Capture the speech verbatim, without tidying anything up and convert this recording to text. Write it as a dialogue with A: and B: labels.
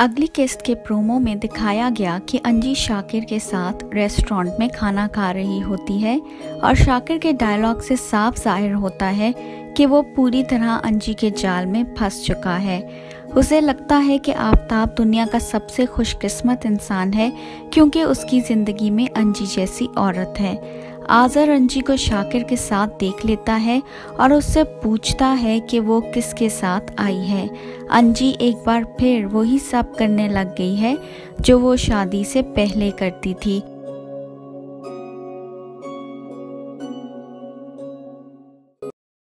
A: अगली किस्त के प्रोमो में दिखाया गया कि अंजी शाकिर के साथ रेस्टोरेंट में खाना खा रही होती है और शाकिर के डायलॉग से साफ जाहिर होता है कि वो पूरी तरह अंजी के जाल में फंस चुका है। उसे लगता है कि आफताब दुनिया का सबसे खुशकिस्मत इंसान है क्योंकि उसकी ज़िंदगी में अंजी जैसी औरत है। आज़र अंजी को शाकिर के साथ देख लेता है और उससे पूछता है कि वो किसके साथ आई है। अंजी एक बार फिर वही सब करने लग गई है जो वो शादी से पहले करती थी।